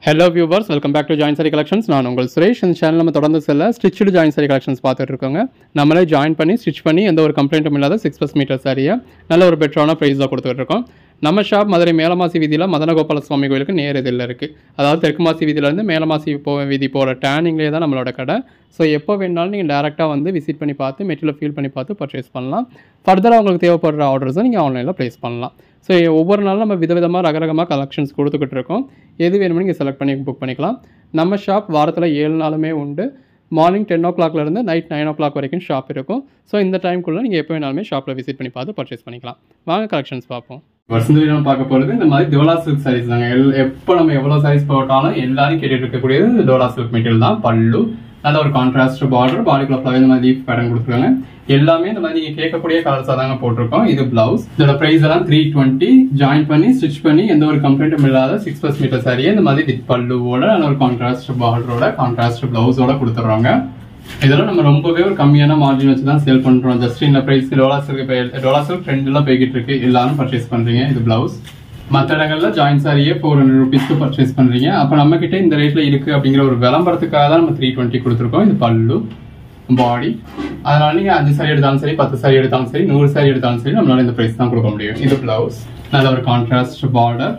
Hello viewers, welcome back to Joint Saree Collections. நான் உங்கள் சுரேஷ். இந்த சேனல் நம்ம தொடர்ந்து செல்ல ஸ்டிச்டு ஜாயின் சாரி கலெக்ஷன்ஸ் பார்த்துட்டு இருக்கோங்க. நம்மளே ஜாயின் பண்ணி ஸ்டிச் பண்ணி எந்த ஒரு கம்ப்ளைண்ட்டும் இல்லாத 6+ மீட்டர் சாரியை நல்ல ஒரு பெட்டரான ப்ரைஸாக கொடுத்துட்டு இருக்கோம். நம்ம ஷாப் மதுரை மேலமாசி வீதியில் மதனகோபால சுவாமி கோயிலுக்கு நேர் எதிரில் இருக்குது. அதாவது தெற்கு மாசி வீதியிலேருந்து மேலமாசி வீதி போகிற டேர்னிங்லேயே தான் நம்மளோட கடை. ஸோ எப்போ வேணாலும் நீங்கள் டேரெக்டாக வந்து விசிட் பண்ணி பார்த்து மெட்டீரியல் ஃபீல் பண்ணி பார்த்து பர்ச்சேஸ் பண்ணலாம். ஃபர்தராக உங்களுக்கு தேவைப்படுற ஆர்டர்ஸை நீங்கள் ஆன்லைனில் ப்ளேஸ் பண்ணலாம். ஸோ ஒவ்வொரு நாளும் நம்ம விதவிதமாக ரகரகமாக கலெக்ஷன்ஸ் கொடுத்துக்கிட்டு இருக்கோம். எது வேணுமோ நீங்கள் செலக்ட் பண்ணி புக் பண்ணிக்கலாம். நம்ம ஷாப் வாரத்தில் 7 நாளுமே உண்டு. மார்னிங் 10 o'clockலேருந்து நைட் 9 o'clock வரைக்கும் ஷாப் இருக்கும். ஸோ இந்த டைம்குள்ளே நீங்கள் எப்போ வேணாலுமே ஷாப்பில் விசிட் பண்ணி பார்த்து பர்ச்சேஸ் பண்ணிக்கலாம். வாங்க கலெக்ஷன்ஸ் பார்ப்போம். வருஷத்துல நம்ம பார்க்க போகிறது இந்த மாதிரி டோலா சில்க் சாரீஸ் தாங்க. எப்போ நம்ம எவ்வளோ சாரீஸ் போட்டாலும் எல்லாரும் கேட்டுட்டு இருக்கக்கூடியது டோலா சில்க் மெட்டீரியல் தான். பல்லு நல்ல ஒரு கான்ட்ராஸ்ட் பார்டர், பாடிக்குள்ள ஃப்ளவர் இந்த மாதிரி லீஃப் பேட்டர்ன் கொடுத்துருக்காங்க. எல்லாமே இந்த மாதிரி நீங்கள் கேட்கக்கூடிய கலர்ஸாக தாங்க போட்டிருக்கோம். இது பிளவுஸ். இதோட ப்ரைஸ் எல்லாம் 320. ஜாயின் பண்ணி ஸ்டிச் பண்ணி எந்த ஒரு கம்ப்ளைண்ட்டும் இல்லாத 6+ மீட்டர் சாரியை இந்த மாதிரி வித் பல்லுவோட நல்ல ஒரு கான்ட்ராஸ்ட் பார்டரோட கான்ட்ராஸ்ட் பிளவுஸோட கொடுத்துட்றாங்க. இதெல்லாம் நம்ம ரொம்பவே ஒரு கம்மியான மார்ஜின் வச்சு தான் சேல் பண்றோம். ஜஸ்ட் இந்த பிரைஸ் டோலா சில்க் ட்ரெண்ட்லாம் போய்கிட்டு இருக்கு, எல்லாரும் பர்ச்சேஸ் பண்றீங்க. இது பிளவுஸ். மற்ற இடங்கள்ல ஜாயின் சாரியே 400 rupeesக்கு பர்ச்சேஸ் பண்றீங்க. அப்ப நம்ம கிட்ட இந்த ரேட்ல இருக்கு அப்படிங்கிற ஒரு விளம்பரத்துக்காக தான் நம்ம 320 கொடுத்துருக்கோம். இது பல்லு, பாடி. அதனால நீங்க 5 சாரி எடுத்தாலும் சரி, 10 சாரி எடுத்தாலும் சரி, 100 சாரி எடுத்தாலும் சரி, நம்மளால இந்த பிரைஸ் தான் கொடுக்க முடியும். இது பிளவுஸ். நல்ல ஒரு contrast border,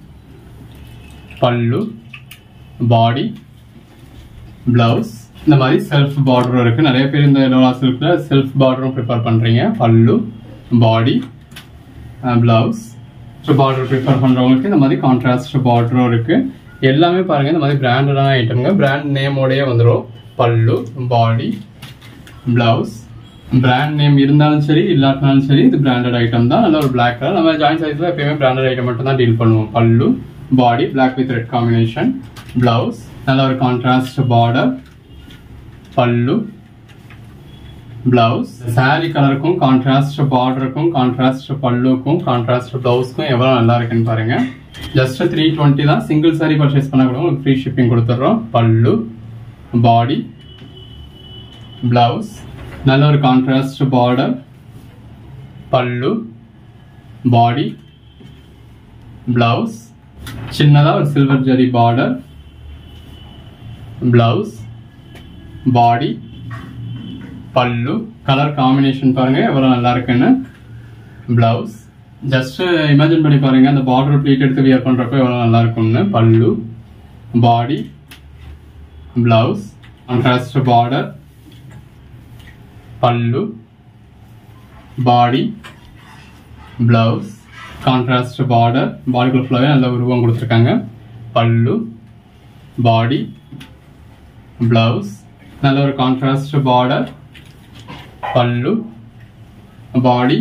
pallu, body, blouse. இந்த மாதிரி செல்ஃப் பார்டரும் இருக்கு. நிறைய பேர் இந்த டோலா சில்க்ல செல்ஃப் பார்டரும் ப்ரிஃபர் பண்றீங்க. Pallu, body, blouse. Border prefer பண்றவங்களுக்கு இந்த மாதிரி கான்ட்ராஸ்ட் பார்டரும் இருக்கு. எல்லாமே பாருங்க இந்த மாதிரி பிராண்டடான ஐட்டம்ங்க. பிராண்ட் நேமோடய வந்துடும். பல்லு, பாடி, பிளவுஸ். பிராண்ட் நேம் இருந்தாலும் சரி இல்லாட்டினாலும் சரி இது பிராண்டட் ஐட்டம் தான். நல்ல ஒரு பிளாக் கலர். நம்ம ஜாயின் சைஸ்ல எப்பயுமே பிராண்டட் ஐட்டம் மட்டும் தான் டீல் பண்ணுவோம். Pallu, body, black with red combination, blouse. நல்ல ஒரு contrast border, pallu, blouse. Sari கலருக்கும் கான்ட்ராஸ்ட் பார்டருக்கும் கான்ட்ராஸ்ட் பல்லுக்கும் கான்ட்ராஸ்ட் பிளவுஸ்க்கும் எவ்வளவு நல்லா இருக்குன்னு பாருங்க. ஜஸ்ட் 320 தான். சிங்கிள் சாரி பர்ச்சேஸ் பண்ண கூட உங்களுக்கு ஃப்ரீ ஷிப்பிங் கொடுத்துட்றோம். பல்லு, பாடி, பிளவுஸ். நல்ல ஒரு contrast border, pallu, body, blouse. சின்னதா ஒரு silver zari border, blouse, body, pallu. Colour combination பாருங்க எவ்வளவு நல்லா இருக்குன்னு. பிளவுஸ். ஜஸ்ட் இமேஜின் பண்ணி பாருங்க அந்த பார்டர் ப்ளீட் எடுத்து வியர் பண்றப்ப எவ்வளவு நல்லா இருக்கும்னு. பல்லு, body, blouse. Contrast border, pallu, body, blouse. Contrast border, பாடிக்குள்ள ஃபுல்லாவே நல்ல உருவம் கொடுத்துருக்காங்க. பல்லு, பாடி, பிளவுஸ். நல்ல ஒரு contrast border, pallu, body,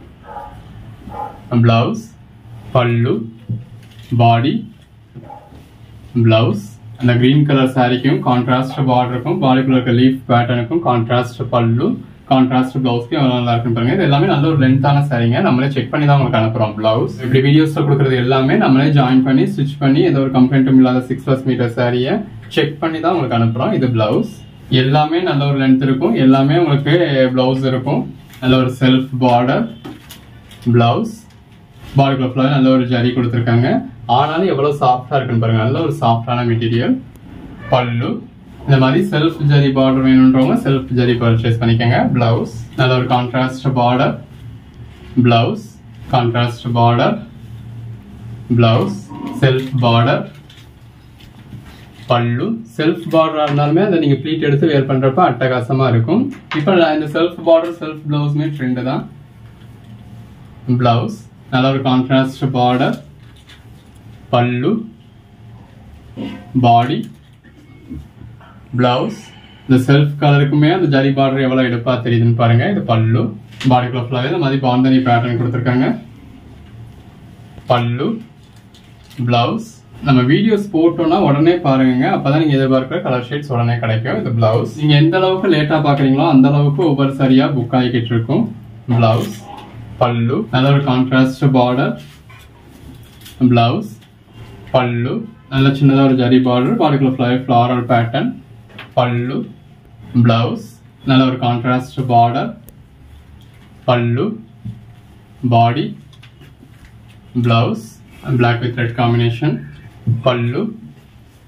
blouse. Pallu, body, blouse. அந்த கிரீன் கலர் சாரிக்கும் கான்ட்ராஸ்ட் பார்டருக்கும் பாடிக்குள்ள இருக்க லீஃப் பேட்டர்னுக்கும் கான்ட்ராஸ்ட் பல்லு, கான்ட்ராஸ்ட் பிளவுஸ்க்கு எவ்வளவு நல்லா இருக்குன்னு பாருங்க. இது எல்லாமே நல்ல ஒரு லென்த்தான சாரிங்க. நம்மளே செக் பண்ணி தான் உங்களுக்கு அனுப்புறோம். பிளவுஸ். இப்படி வீடியோஸ்ல கொடுக்குறது எல்லாமே நம்மளே ஜாயின் பண்ணி ஸ்டிச் பண்ணி எந்த ஒரு கம்ப்ளைண்ட்டும் இல்லாத 6+ மீட்டர் சாரியை செக் பண்ணி தான் உங்களுக்கு அனுப்புறோம். இது பிளவுஸ். எல்லாமே நல்ல ஒரு லென்த் இருக்கும். எல்லாமே உங்களுக்கு பிளவுஸ் இருக்கும். நல்ல ஒரு செல்ஃப் பார்டர், பிளவுஸ். பாடிக்குள்ள ஃபுல்லாக நல்ல ஒரு ஜரி கொடுத்துருக்காங்க. ஆனாலும் எவ்வளவு சாஃப்டா இருக்குன்னு பாருங்க. நல்ல ஒரு சாஃப்டான மெட்டீரியல். பல்லு. இந்த மாதிரி செல்ஃப் ஜரி பார்டர் வேணுன்றவங்க செல்ஃப் ஜரி பர்ச்சேஸ் பண்ணிக்கோங்க. பிளவுஸ். நல்ல ஒரு contrast border, blouse. Contrast border, blouse. Self border, pallu. Self பார்டரா இருந்தாலுமே அதை நீங்க ப்ளீட் எடுத்து வேர் பண்றப்ப அட்டகாசமா இருக்கும். இப்ப இந்த செல்ஃப் பார்டர் செல்ஃப் பிளவுஸ்மே ட்ரெண்ட் தான். பிளவுஸ். நல்ல ஒரு contrast border, pallu, body, blouse. இந்த செல்ஃப் கலருக்குமே அந்த ஜரி பார்டர் எவ்வளவு எடுப்பா தெரியுதுன்னு பாருங்க. இது பல்லு. பாடிக்குள்ள ஃபுல்லாவே இந்த மாதிரி பாந்தனி பேட்டர்ன் கொடுத்துருக்காங்க. பல்லு, பிளவுஸ். நம்ம வீடியோஸ் போட்டோம்னா உடனே பாருங்க. அப்பதான் நீங்க எதிர்பார்க்கிற கலர் ஷேட்ஸ் உடனே கிடைக்கும். இது பிளவுஸ். நீங்க எந்த அளவுக்கு லேட்டா பாக்குறீங்களோ அந்த அளவுக்கு ஒவ்வொரு சரியா புக் ஆகிக்கிட்டு இருக்கும். பிளவுஸ், பல்லு. நல்ல ஒரு கான்ட்ராஸ்ட் பார்டர், பிளவுஸ், பல்லு. நல்ல சின்னதா ஒரு ஜரி பார்டர், பாடிக்குள்ள ஃபிளாரல் பேட்டர்ன், பல்லு, பிளவுஸ். நல்ல ஒரு contrast border, pallu, body, blouse. Black with red combination, pallu,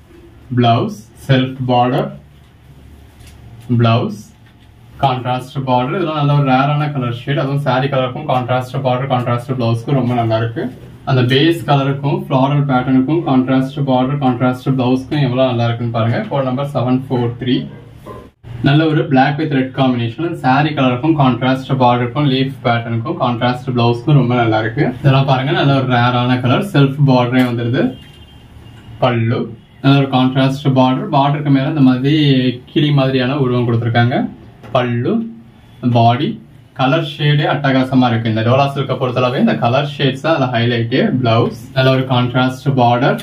blouse, self border, blouse, contrast border. இதெல்லாம் நல்ல ஒரு ரேரான கலர் ஷேட். அதுவும் saree கலருக்கும் கான்ட்ராஸ்ட் பார்டர் கான்ட்ராஸ்ட் ப்ளவுஸ்க்கும் ரொம்ப நல்லா இருக்கு. அந்த பேஸ் கலருக்கும் ஃப்ளாரல் பேட்டர்னுக்கும் கான்ட்ராஸ்ட் பார்டர் கான்ட்ராஸ்ட் ப்ளவுஸ்க்கும் எவ்வளவு நல்லா இருக்குன்னு பாருங்க. Code number 743. நல்ல ஒரு black with red combination. saree கலருக்கும் கான்ட்ராஸ்ட் பார்டருக்கும் லீஃப் பேட்டர்னுக்கும் கான்ட்ராஸ்ட் ப்ளவுஸ்க்கும் ரொம்ப நல்லா இருக்கு. இதெல்லாம் பாருங்க நல்ல ஒரு ரேரான கலர். செல்ஃப் பார்டரே வந்துருது. பல்லு நல்ல ஒரு கான்ட்ராஸ்ட் பார்டருக்கு மேல இந்த மாதிரி கிளி மாதிரியான உருவம் கொடுத்துருக்காங்க. பல்லு, பாடி, கலர் ஷேடே அட்டகாசமா இருக்கு. இந்த டோலா சில்க பொறுத்தளவே இந்த கலர் ஷேட்ஸ் தான் அதில் ஹைலைட்டு. பிளவுஸ் நல்ல ஒரு contrast border,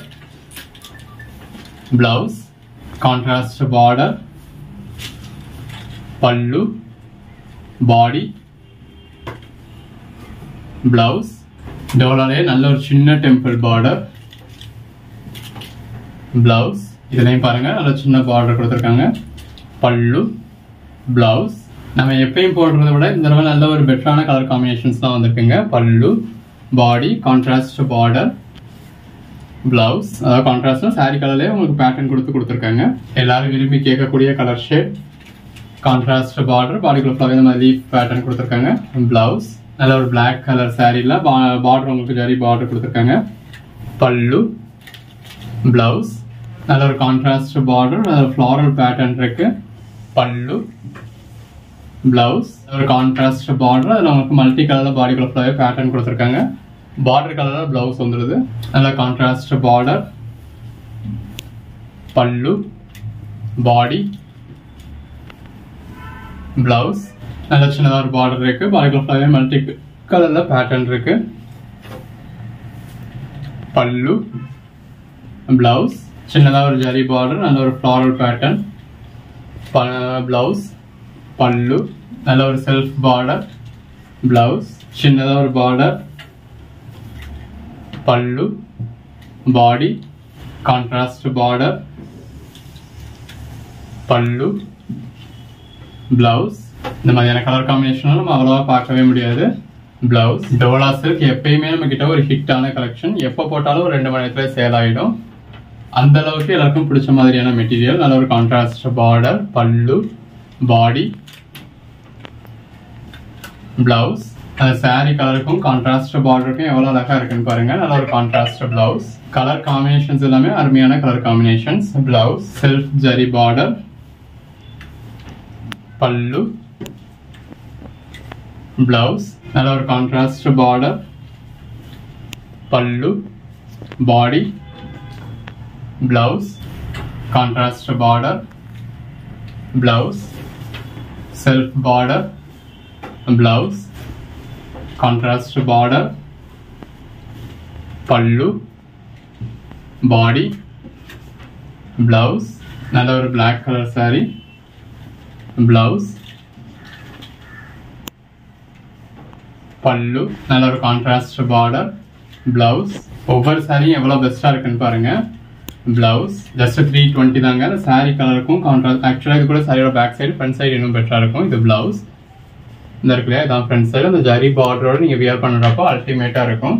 blouse contrast border, pallu, body, blouse. டோலாலே நல்ல ஒரு சின்ன டெம்பிள் பார்டர், பிளவுஸ். இதுலையும் பாருங்க நல்ல சின்ன பார்டர் கொடுத்துருக்காங்க. பல்லு, பிளவுஸ். நம்ம எப்பயும் போடுறத விட இந்த தடவை நல்ல ஒரு பெட்டரான கலர் காம்பினேஷன்ஸ் தான் வந்திருக்குங்க. பல்லு, பாடி, கான்ட்ராஸ்ட் பார்டர், பிளவுஸ். அதாவது கான்ட்ராஸ்ட்னா saree கலர்லேயே உங்களுக்கு பேட்டர்ன் கொடுத்துருக்காங்க. எல்லாரும் விரும்பி கேட்கக்கூடிய கலர் ஷேட். கான்ட்ராஸ்ட் பார்டர், பாடிக்குள்ள ஃபுல்லாகவே இந்த மாதிரி லீஃப் பேட்டர்ன் கொடுத்துருக்காங்க. பிளவுஸ் நல்ல ஒரு பிளாக் கலர் சாரீல பார்டர் உங்களுக்கு ஜரி பார்டர் கொடுத்துருக்காங்க. பல்லு, பிளவுஸ் நல்ல ஒரு கான்ட்ராஸ்ட் பார்டர், ஃப்ளாரல் பேட்டர்ன் இருக்கு. பல்லு, பிளவுஸ் ஒரு கான்ட்ராஸ்ட் பார்டர், அதில் உங்களுக்கு மல்டி கலர்ல பாடிக்குள்ள ஃபுல்லாகவே பேட்டர்ன் கொடுத்துருக்காங்க. பார்டர் கலர்ல பிளவுஸ் வந்துடுது. நல்ல contrast border, pallu, body, blouse. நல்ல சின்னதாக ஒரு பார்டர் இருக்கு. பாடிக்குள்ள ஃபுல்லாகவே மல்டி கலர்ல பேட்டர்ன் இருக்கு. பல்லு, பிளவுஸ் சின்னதாக ஒரு ஜரி பார்டர், நல்ல ஒரு ஃப்ளாரல் பேட்டர்ன். பிளவுஸ், பல்லு நல்ல ஒரு செல்ஃப் பார்டர், பிளவுஸ் சின்னதாக ஒரு border, pallu, body, contrast border, pallu, blouse. இந்த மாதிரியான கலர் காம்பினேஷன் நம்ம அவ்வளவா பார்க்கவே முடியாது. பிளவுஸ் டோலா சில்க் எப்பயுமே நம்ம கிட்ட ஒரு ஹிட்டான கலெக்ஷன். எப்போ போட்டாலும் ஒரு 2 மணி நேரத்துல சேல் ஆகிடும். அந்த அளவுக்கு எல்லாருக்கும் பிடிச்ச மாதிரியான மெட்டீரியல். நல்ல ஒரு contrast border, pallu, body, blouse. அந்த saree கலருக்கும் கான்ட்ராஸ்ட் பார்டருக்கும் எவ்வளவு அழகா இருக்குன்னு பாருங்க. நல்ல ஒரு கான்ட்ராஸ்ட் பிளவுஸ். கலர் காம்பினேஷன்ஸ் எல்லாமே அருமையான colour combinations. Blouse self zari border, pallu, blouse நல்ல ஒரு contrast border, pallu, body, blouse contrast border, blouse self border, blouse contrast border, pallu, body, blouse. நல்ல ஒரு பிளாக் கலர் saree, பிளவுஸ், பல்லு நல்ல ஒரு கான்ட்ராஸ்ட் பார்டர், பிளவுஸ். ஒவ்வொரு சாரியும் எவ்வளவு பெஸ்டா இருக்குன்னு பாருங்க. பிளவுஸ் ஜஸ்ட் 320 தாங்க. saree கலருக்கும் கான்ட்ராஸ்ட். ஆக்சுவலா இது கூட சாரியோட பேக் சைடு, ஃப்ரண்ட் சைடு இன்னும் பெட்டரா இருக்கும். இது பிளவுஸ். இந்த இருக்குல்லையா இதான் ஃப்ரண்ட் சைடு. அந்த ஜரி பார்டரோட நீங்க வியர் பண்ணுறப்போ அல்டிமேட்டா இருக்கும்.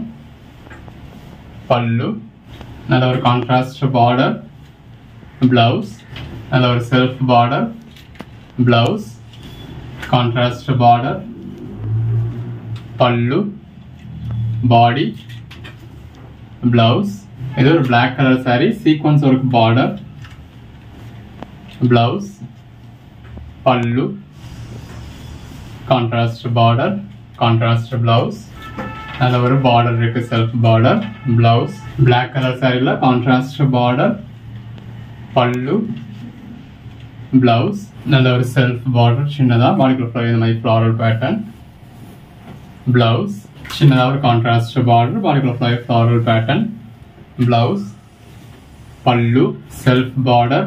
பல்லு நல்ல ஒரு கான்ட்ராஸ்ட் பார்டர், பிளவுஸ் நல்ல ஒரு self border, blouse contrast border, pallu, body, blouse. இது ஒரு black colour saree, sequins work border, blouse, pallu, contrast border, contrast blouse. நல்ல ஒரு பார்டர் இருக்கு, self border, blouse. Black colour சாரில கான்ட்ராஸ்ட் பார்டர், பல்லு, பிளவுஸ் நல்ல ஒரு செல்ஃப் பார்டர் சின்னதா பாடிக்குள்ள இந்த மாதிரி ஃப்ளாரல் பேட்டர்ன், பிளவுஸ் சின்னதா ஒரு கான்ட்ராஸ்ட் பார்டர், பாடிக்குள்ள floral pattern, blouse, pallu self border,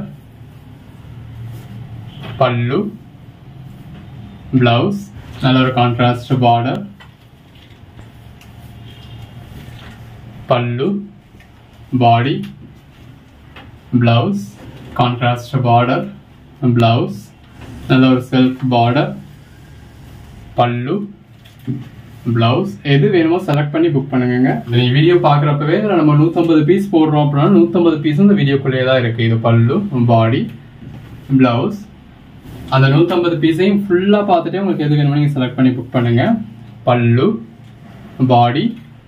pallu, blouse நல்ல ஒரு contrast border, pallu, body, blouse contrast border, blouse நல்ல ஒரு செல்ஃப் பார்டர், பல்லு, பிளவுஸ் எது வேணுமோ செலக்ட் பண்ணி புக் பண்ணுங்க. நீங்க வீடியோ பாக்குறப்பவே நம்ம 150 பீஸ் போடுறோம் அப்படின்னா 150 பீஸ் இந்த வீடியோக்குள்ளேயே தான் இருக்கு. இது பல்லு, பாடி, பிளவுஸ். அந்த 150 பீஸையும் ஃபுல்லா பார்த்துட்டு உங்களுக்கு எது வேணுமோ நீங்க செலக்ட் பண்ணி புக் பண்ணுங்க. பல்லு, பாடி,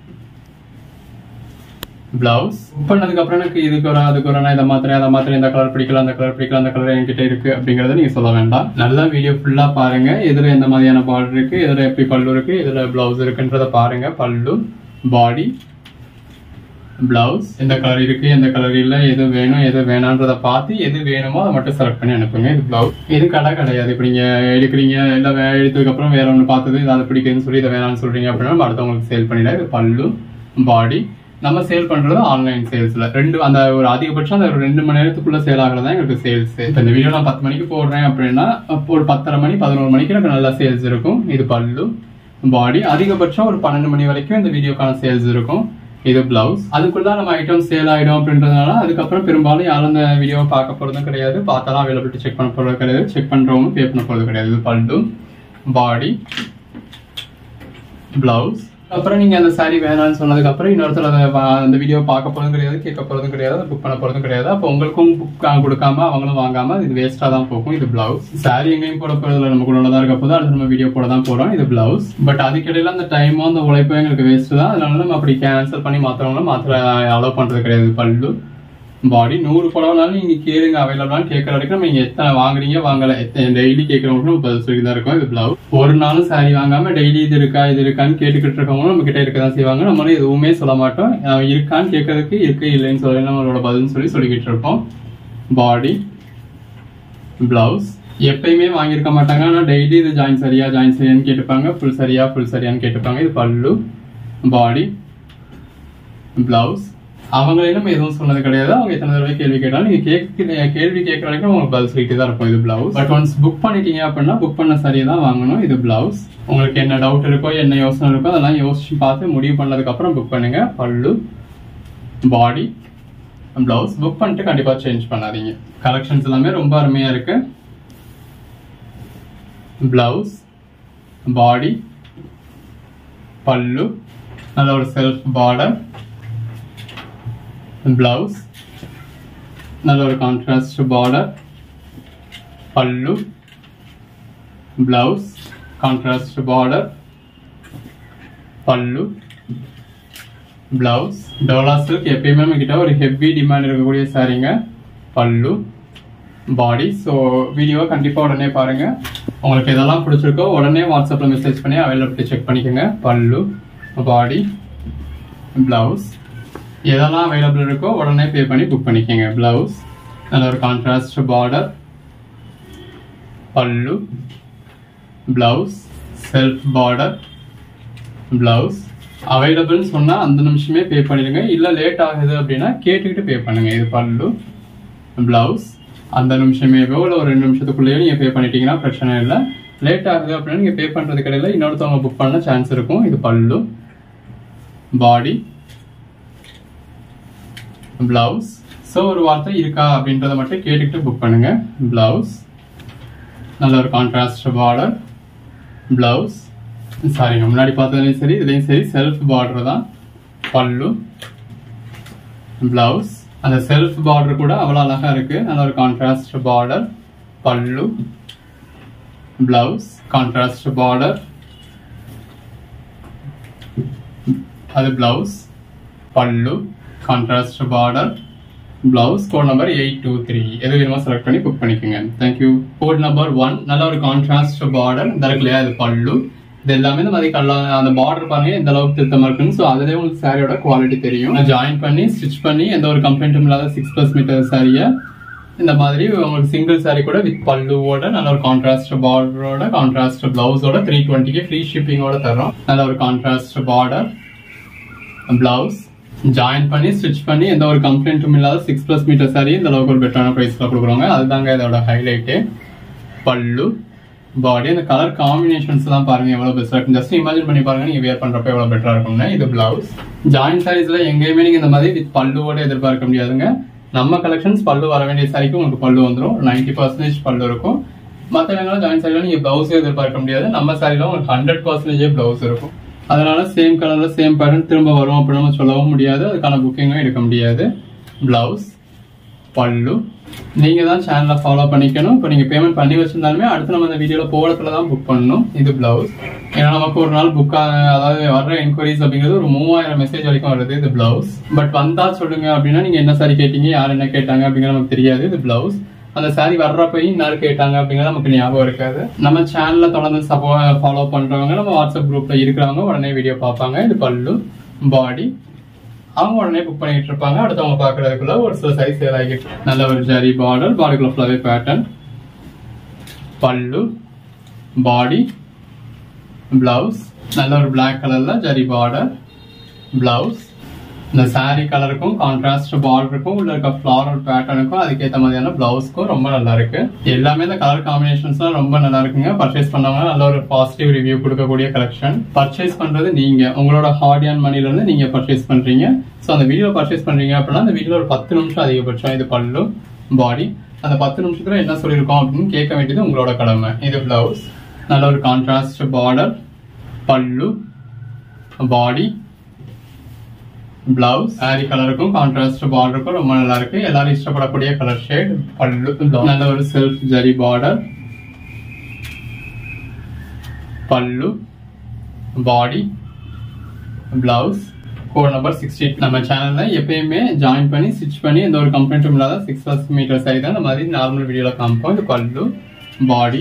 பிளவுஸ். புக் பண்ணதுக்கு அப்புறம் எனக்கு இதுக்கு ஒரு அதுக்கு ஒரு இதை மாத்திரம் அதை மாத்திரம் இந்த கலர் பிடிக்கல அந்த கலர் பிடிக்கல அந்த கலர் என்கிட்ட இருக்கு அப்படிங்கறத நீங்க சொல்ல வேண்டாம். நல்லா வீடியோ ஃபுல்லா பாருங்க. எதுல எந்த மாதிரியான பார்டர் இருக்கு, எதுல எப்படி பல்லு இருக்கு, எதுல பிளவுஸ் இருக்குன்றத பாருங்க. பல்லு, பாடி, பிளவுஸ், எந்த கலர் இருக்கு எந்த கலர் இல்ல, எது வேணும் எது வேணான்றத பார்த்து எது வேணுமோ அதை மட்டும் செலக்ட் பண்ணி அனுப்புங்க. இது பிளவுஸ். இது கடை கிடையாது. இப்ப நீங்க எடுக்கிறீங்க இல்ல எடுத்ததுக்கு அப்புறம் வேற ஒண்ணு பார்த்தது இது அதை பிடிக்குதுன்னு சொல்லி இதை வேணாம்னு சொல்றீங்க அப்படின்னா அடுத்தவங்களுக்கு சேல் பண்ணிடலாம். இது பல்லு, பாடி. நம்ம சேல் பண்றது ஆன்லைன் சேல்ஸ்ல அந்த ஒரு அதிகபட்சம் அந்த 2 மணி நேரத்துக்குள்ள சேல் ஆகிறதா எங்களுக்கு சேல்ஸ். இப்ப இந்த வீடியோ நான் 10 மணிக்கு போடுறேன் அப்படின்னா ஒரு 10:30 மணி 11 மணிக்கு எனக்கு நல்லா சேல்ஸ் இருக்கும். இது பல்லு, பாடி. அதிகபட்சம் ஒரு 12 மணி வரைக்கும் இந்த வீடியோக்கான சேல்ஸ் இருக்கும். இது பிளவுஸ். அதுக்குள்ள நம்ம ஐட்டம் சேல் ஆயிடும் அப்படின்றதுனால அதுக்கப்புறம் பெரும்பாலும் யாரும் அந்த வீடியோவை பார்க்க போறதும் கிடையாது. பார்த்தாலும் அவைலபிலிட்டி செக் பண்ண போறது கிடையாது. செக் பண்றவங்க பே பண்ண போறது கிடையாது. இது பல்லு, பாடி, பிளவுஸ். அப்புறம் நீங்க அந்த சாரி வேணாம்னு சொன்னதுக்கு அப்புறம் இன்னொருத்தர் அந்த வீடியோ பார்க்க போறதும் கிடையாது, கேட்க போறதும் கிடையாது, புக் பண்ண போறதும் கிடையாது. அப்போ உங்களுக்கும் புக் கொடுக்காம அவங்களும் வாங்காம இது வேஸ்டா தான் போகும். இது பிளவுஸ். சாரி எங்கேயும் போட போறதுல நமக்கு உள்ளதா இருக்க போது அடுத்து நம்ம வீடியோ போட தான் போறோம். இது பிளவுஸ். பட் அதுக்கிடையில அந்த டைமும் அந்த உழைப்பும் எங்களுக்கு வேஸ்ட் தான். அதனால நம்ம அப்படி கேன்சல் பண்ணி மாத்திரவங்களும் அலோவ் பண்றது கிடையாது. பல்லு, பாடி. 100 புடவைனாலும் நீங்க கேளுங்க அவைலபிளான்னு கேட்கற வரைக்கும் நீங்க எத்தனை வாங்குறீங்க வாங்கல டெய்லி கேட்கறவங்களும் பதில் சொல்லி தான் இருக்கும். இது பிளவுஸ். ஒரு நாளும் சாரி வாங்காம டெய்லி இது இருக்கான்னு கேட்டுக்கிட்டு இருக்கவங்களும் நம்ம கிட்ட இருக்கதான் செய்வாங்க. நம்மளும் எதுவுமே சொல்ல மாட்டோம். இருக்கான்னு கேட்கறதுக்கு இருக்கு இல்லைன்னு சொல்லி நம்மளோட பதில் சொல்லிக்கிட்டு இருப்போம். Body, blouse. எப்பயுமே வாங்கியிருக்க மாட்டாங்க. ஆனா டெய்லி இது ஜாயின் சரியான்னு கேட்டுப்பாங்க. ஃபுல் சரியான்னு கேட்டுப்பாங்க. இது பல்லு, பாடி, பிளவுஸ். அவங்களையும் நம்ம எதுவும் சொன்னது கிடையாது. அவங்க எத்தனை தடவை கேள்வி கேட்டாலும் நீங்க கேள்வி கேட்கற வரைக்கும் உங்களுக்கு பதில் சொல்லிட்டு தான் இருக்கும். இது பிளவுஸ். பட் ஒன்ஸ் புக் பண்ணிட்டீங்க அப்படின்னா புக் பண்ண சரியை தான் வாங்கணும். இது பிளவுஸ். உங்களுக்கு என்ன டவுட் இருக்கோ என்ன யோசனை இருக்கோ அதெல்லாம் யோசிச்சு பார்த்து முடிவு பண்ணதுக்கு அப்புறம் புக் பண்ணுங்க. பல்லு, பாடி, பிளவுஸ். புக் பண்ணிட்டு கண்டிப்பா சேஞ்ச் பண்ணாதீங்க. கலெக்ஷன்ஸ் எல்லாமே ரொம்ப அருமையா இருக்கு. பிளவுஸ், பாடி, பல்லு, நல்ல ஒரு செல்ஃப் பார்டர், பிளவுஸ், நல்ல ஒரு contrast border, pallu, blouse, contrast border, pallu, blouse. Dola silk எப்பயுமே நம்ம கிட்ட ஒரு ஹெவி டிமாண்ட் இருக்கக்கூடிய சாரீங்க. பல்லு, பாடி. ஸோ வீடியோவை கண்டிப்பாக உடனே பாருங்க. உங்களுக்கு எதெல்லாம் பிடிச்சிருக்கோ உடனே வாட்ஸ்அப்பில் மெசேஜ் பண்ணி அவைலபிலிட்டி செக் பண்ணிக்கோங்க. பல்லு, பாடி, பிளவுஸ். எதெல்லாம் அவைலபிள் இருக்கோ உடனே பே பண்ணி புக் பண்ணிக்கோங்க. பிளவுஸ், நல்ல ஒரு contrast border, pallu, blouse, self border, blouse. Available சொன்னா அந்த நிமிஷமே பே பண்ணிடுங்க. இல்ல லேட் ஆகுது அப்படின்னா கேட்டுக்கிட்டு பே பண்ணுங்க. இது பல்லு, பிளவுஸ். அந்த நிமிஷமே ஒரு 2 நிமிஷத்துக்குள்ளேயே நீங்க பே பண்ணிட்டீங்கன்னா பிரச்சனை இல்லை. லேட் ஆகுது அப்படின்னா நீங்க பே பண்றது கிடையாது, இன்னொருத்தவங்க புக் பண்ண சான்ஸ் இருக்கும். இது பல்லு, பாடி, பிளவுஸ். ஸோ ஒரு வார்த்தை இருக்கா அப்படின்றத மட்டும் கேட்டுக்கிட்டு புக் பண்ணுங்க. பிளவுஸ், நல்ல ஒரு கான்ட்ராஸ்ட் பார்டர், பிளவுஸ். சாரிங்க, முன்னாடி பார்த்ததுலையும் சரி இதுலையும் சரி செல்ஃப் பார்டர் தான். பல்லு, பிளவுஸ். அந்த செல்ஃப் பார்டர் கூட அவ்வளோ அழகா இருக்கு. நல்ல ஒரு contrast border, pallu, blouse, contrast border, அது blouse, pallu, contrast border, blouse. Code number 823 எது வேணுமோ செலக்ட் பண்ணி புக் பண்ணிக்கோங்க. தேங்க்யூ. கோட் நம்பர் 1 நல்ல ஒரு கான்ட்ராஸ்ட் பார்டர் தருக்கு இல்லையா, இது பல்லு. இது எல்லாமே இந்த மாதிரி அந்த பார்டர் பாருங்க எந்த அளவுக்கு திருத்தமா இருக்குன்னு. ஸோ அதுலேயே உங்களுக்கு சாரியோட குவாலிட்டி தெரியும். ஜாயின் பண்ணி ஸ்டிச் பண்ணி எந்த ஒரு கம்ப்ளைண்ட்டும் இல்லாத 6+ மீட்டர் சாரியை இந்த மாதிரி உங்களுக்கு சிங்கிள் சாரி கூட வித் பல்லுவோட நல்ல ஒரு கான்ட்ராஸ்ட் பார்டரோட கான்ட்ராஸ்ட் பிளவுஸோட 320க்கு ஃப்ரீ ஷிப்பிங்கோட தரோம். நல்ல ஒரு கான்ட்ராஸ்ட் பார்டர், பிளவுஸ். ஜாயின் பண்ணி ஸ்டிச் பண்ணி எந்த ஒரு கம்ப்ளைண்ட்டும் இல்லாத 6+ மீட்டர் சாரி இந்த அளவுக்கு ஒரு பெட்டரான பிரைஸ்ல கொடுக்குறோங்க. அதுதாங்க இதோட ஹைலைட்டு. பல்லு, பாடி. அந்த கலர் காம்பினேஷன்ஸ் தான் பாருங்க எவ்வளவு பெஸ்டா இருக்கு. ஜஸ்ட் இமேஜின் பண்ணி பாருங்க நீங்க வேர் பண்றப்ப எவ்வளவு பெட்டரா இருக்கும்னு. இது பிளவுஸ். ஜாயின் சாரீஸ்ல எங்கேயுமே நீங்க இந்த மாதிரி வித் பல்லுவோட எதிர்பார்க்க முடியாதுங்க. நம்ம கலெக்ஷன்ஸ் பல்லு வர வேண்டிய சாரிக்கு உங்களுக்கு பல்லு வந்துடும். 90% பல்லு இருக்கும். மற்ற ஜாயின் சாரில நீங்க பிளவுஸே எதிர்பார்க்க முடியாது. நம்ம சாரில உங்களுக்கு 100% பிளவுஸ் இருக்கும். அதனால சேம் கலர்ல சேம் பேட்டர்ன் திரும்ப வரும் அப்படின்னு நம்ம சொல்லவும் முடியாது, அதுக்கான புக்கிங்கும் எடுக்க முடியாது. பிளவுஸ், பல்லு. நீங்க தான் சேனலை ஃபாலோ பண்ணிக்கணும். இப்போ நீங்க பேமெண்ட் பண்ணி வச்சிருந்தாலுமே அடுத்து நம்ம இந்த வீடியோல போகிறதுல தான் புக் பண்ணணும். இது பிளவுஸ். ஏன்னா நமக்கு ஒரு நாள் புக் அதாவது வர்ற என்கொயரிஸ் அப்படிங்கிறது ஒரு 3000 மெசேஜ் வரைக்கும் வருது. இது பிளவுஸ். பட் வந்தா சொல்லுங்க அப்படின்னா நீங்க என்ன சாரி கேட்டீங்க, யார் என்ன கேட்டாங்க அப்படிங்கிறது நமக்கு தெரியாது. இது பிளவுஸ். அந்த சாரி வர்றப்பையும் இன்னாரு கேட்டாங்க அப்படிங்கிறது நமக்கு ஞாபகம் இருக்காது. நம்ம சேனல்ல தொடர்ந்து ஃபாலோ பண்றவங்க நம்ம வாட்ஸ்அப் குரூப்ல இருக்கிறவங்க உடனே வீடியோ பார்ப்பாங்க. இது பல்லு, பாடி. அவங்க உடனே புக் பண்ணிட்டு இருப்பாங்க. அடுத்தவங்க பாக்குறதுக்குள்ள ஒரு சில சைஸ் சேல் ஆகிட்டு. நல்ல ஒரு ஜரி பார்டர், பாடிக்குள்ள flower pattern, pallu, body, blouse. நல்ல ஒரு பிளாக் கலர்ல ஜரி பார்டர், பிளவுஸ். இந்த சாரி கலருக்கும் கான்ட்ராஸ்ட் பார்டருக்கும் உள்ள இருக்க ஃபிளாரல் பேட்டர்னுக்கும் அதுக்கேற்ற மாதிரியான பிளவுஸ்க்கும் ரொம்ப நல்லா இருக்கு. எல்லாமே இந்த கலர் காம்பினேஷன்ஸ்லாம் ரொம்ப நல்லா இருக்குங்க. பர்ச்சேஸ் பண்ணவங்க நல்ல ஒரு பாசிட்டிவ் ரிவ்யூ கொடுக்கக்கூடிய கலெக்ஷன். பர்ச்சேஸ் பண்றது நீங்க உங்களோட ஹார்ட் அண்ட் மணில இருந்து நீங்க பர்ச்சேஸ் பண்றீங்க. ஸோ அந்த வீடியோ பர்ச்சேஸ் பண்றீங்க அப்படின்னா அந்த வீடியோ ஒரு 10 நிமிஷம் அதிகபட்சம். இது பல்லு, பாடி. அந்த 10 நிமிஷத்துல என்ன சொல்லியிருக்கோம் அப்படின்னு கேட்க வேண்டியது உங்களோட கடமை. இது பிளவுஸ். நல்ல ஒரு contrast border, pallu, body, blouse. Sari கலருக்கும் கான்ட்ராஸ்ட் பார்டருக்கும் ரொம்ப நல்லா இருக்கு. எல்லாரும் இஷ்டப்படக்கூடிய கலர் ஷேட். பல்லு, நல்ல ஒரு self zari border, pallu, body, blouse. Code number 60. நம்ம சேனல்ல எப்பயுமே ஜாயின் பண்ணி ஸ்டிச் பண்ணி எந்த ஒரு கம்ப்ளைண்ட்டும் இல்லாத 6 மீட்டர் சாரி தான் இந்த மாதிரி நார்மல் வீடியோல காமிப்போம். இது பல்லு, பாடி.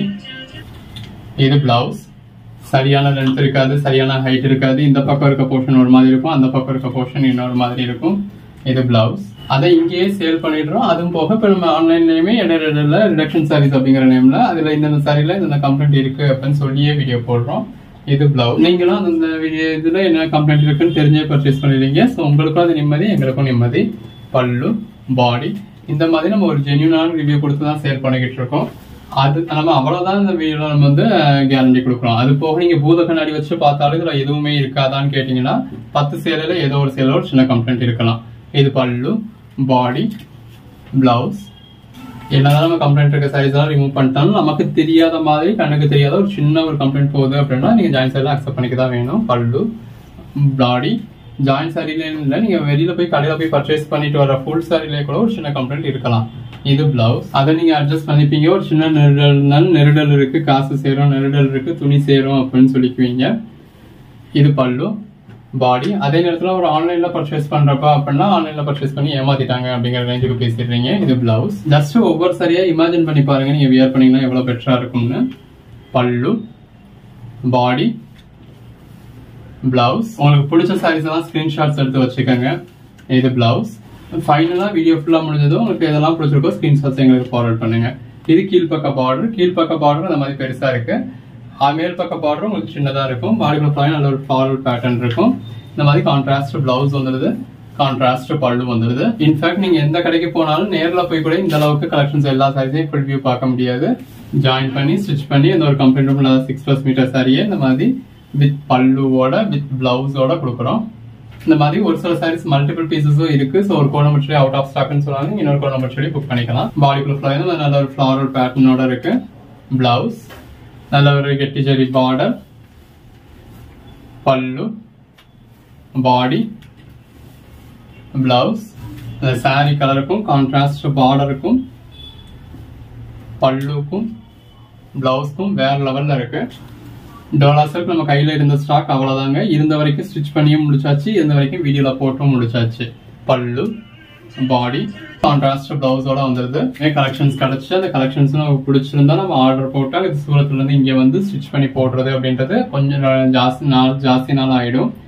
இது பிளவுஸ். சரியான லென்த் இருக்காது, சரியான ஹைட் இருக்காது. இந்த பக்கம் இருக்க போர்ஷன் ஒரு மாதிரி இருக்கும், அந்த பக்கம் இருக்க போர்ஷன் இன்னொரு மாதிரி இருக்கும். இது பிளவுஸ். அதை இங்கேயே சேல் பண்ணிடுறோம். அதுவும் போக இப்போ நம்ம ஆன்லைன்லயுமே இடையில ரிடக்ஷன் சாரீஸ் அப்படிங்கிற நேம்ல அதுல இந்த சாரில இந்த கம்ப்ளைண்ட் இருக்கு அப்படின்னு சொல்லியே வீடியோ போடுறோம். இது பிளவுஸ். நீங்களும் அந்த வீடியோ இதுல என்ன கம்ப்ளைண்ட் இருக்குன்னு தெரிஞ்சே பர்ச்சேஸ் பண்ணிடுறீங்க. ஸோ உங்களுக்கும் அது நிம்மதி, எங்களுக்கும் நிம்மதி. பல்லு, பாடி. இந்த மாதிரி நம்ம ஒரு ஜென்யூனான ரிவ்யூ கொடுத்து தான் சேல் பண்ணிக்கிட்டு இருக்கோம். அது நம்ம அவ்வளவுதான் இந்த வீடியோல நம்ம வந்து கேரண்டி கொடுக்குறோம். அது போக நீங்க பூத கண்ணாடி வச்சு பார்த்தாலும் இதுல எதுவுமே இருக்காதான்னு கேட்டீங்கன்னா 10 சேலையில ஏதோ ஒரு சேலையில ஒரு சின்ன கம்ப்ளைண்ட் இருக்கலாம். இது பல்லு, பாடி, பிளவுஸ். என்னதான் நம்ம கம்ப்ளைண்ட் இருக்க சைஸ் எல்லாம் ரிமூவ் பண்ணிட்டாலும் நமக்கு தெரியாத மாதிரி கண்ணுக்கு தெரியாத ஒரு சின்ன ஒரு கம்ப்ளைண்ட் போகுது அப்படின்னா நீங்க ஜாயின் சாரில அக்செப்ட் பண்ணிக்க தான் வேணும். பல்லு, பாடி. ஜாயின் சாரில இல்ல, நீங்க வெளியில போய் கடையில போய் பர்ச்சேஸ் பண்ணிட்டு வர ஃபுல் சாரிலே கூட ஒரு சின்ன கம்ப்ளைண்ட் இருக்கலாம். இது பிளவுஸ். அதை நீங்க அட்ஜஸ்ட் பண்ணிப்பீங்க. ஒரு சின்ன நெருடல் இருக்கு, காசு சேரும், நெருடல் இருக்கு, துணி சேரும் அப்படின்னு சொல்லிக்குவீங்க. இது பல்லு, பாடி. அதே நேரத்துல ஒரு ஆன்லைன்ல பர்ச்சேஸ் பண்றப்ப அப்படின்னா ஆன்லைன்ல பர்ச்சேஸ் பண்ணி ஏமாத்திட்டாங்க அப்படிங்கிற ரேஞ்சுக்கு பேசிடுறீங்க. இது பிளவுஸ். ஜஸ்ட் ஒவ்வொரு சரியா இமேஜின் பண்ணி பாருங்க நீங்க வியர் பண்ணீங்கன்னா எவ்வளவு பெட்டரா இருக்கும்னு. பல்லு, பாடி, பிளவுஸ். உங்களுக்கு பிடிச்ச சாரீஸ் எல்லாம் ஸ்கிரீன்ஷாட்ஸ் எடுத்து வச்சுக்கோங்க. இது பிளவுஸ். ஃபைனலா வீடியோ ஃபுல்லா முடிஞ்சதும் உங்களுக்கு எதெல்லாம் பிடிச்சிருக்கோ ஸ்கிரீன்ஷாட்ஸ் எங்களுக்கு ஃபார்வர்ட் பண்ணுங்க. இது கீழ்பக்க பார்டர். கீழ்பக்க பார்டர் அந்த மாதிரி பெருசா இருக்கு. மேல் பக்க பார்டர் உங்களுக்கு சின்னதா இருக்கும். பாடிக்குள்ள நல்ல ஒரு ஃப்ளாரல் பேட்டர்ன் இருக்கும். இந்த மாதிரி கான்ட்ராஸ்ட் பிளவுஸ் வந்துடுது, கான்ட்ராஸ்ட் பல்லு வந்துடுது. இன்ஃபேக்ட் நீங்க எந்த கடைக்கு போனாலும் நேர்ல போய் கூட இந்த அளவுக்கு கலெக்ஷன்ஸ் எல்லா சாரீஸையும் ஃபுல் வியூ பார்க்க முடியாது. ஜாயின் பண்ணி ஸ்டிச் பண்ணி எந்த ஒரு கம்ப்ளைண்ட்டும் இல்லாத 6+ மீட்டர் சாரியை இந்த மாதிரி வித் பல்லுவோட வித் பிளவுஸோட கொடுக்குறோம். இந்த மாதிரி ஒரு சில சாரீஸ் மல்டிபிள் பீசஸும் இருக்கு. ஸோ ஒரு கோட் நம்பர் சொல்லி அவுட் ஆஃப் ஸ்டாக்னு சொன்னாங்க, இன்னொரு கோட் நம்பர் சொல்லி புக் பண்ணிக்கலாம். பாடிக்குள்ள ஃப்ளவர் நல்ல ஒரு ஃப்ளாரல் பேட்டர்னோட இருக்கு. பிளவுஸ். நல்ல ஒரு கெட்டி zari border, pallu, body, blouse. அந்த சாரி கலருக்கும் கான்ட்ராஸ்ட் பார்டருக்கும் பல்லுக்கும் பிளவுஸ்க்கும் வேற லெவல்ல இருக்கு. டோலா சில்க் நம்ம கையில இருந்த ஸ்டாக் அவ்வளவுதாங்க. இருந்த வரைக்கும் ஸ்டிச் பண்ணியும் முடிச்சாச்சு, இருந்த வரைக்கும் வீடியோல போட்டும் முடிச்சாச்சு. பல்லு, பாடி, கான்ட்ராஸ்ட் பிளவுஸோட வந்துருது. கலெக்ஷன்ஸ் கிடைச்சு அந்த கலெக்ஷன்ஸ் நமக்கு பிடிச்சிருந்தா நம்ம ஆர்டர் போட்டா இது சூரத்துல இருந்து இங்க வந்து ஸ்டிச் பண்ணி போடுறது அப்படின்றது கொஞ்சம் ஜாஸ்தி நாள் ஆயிடும்.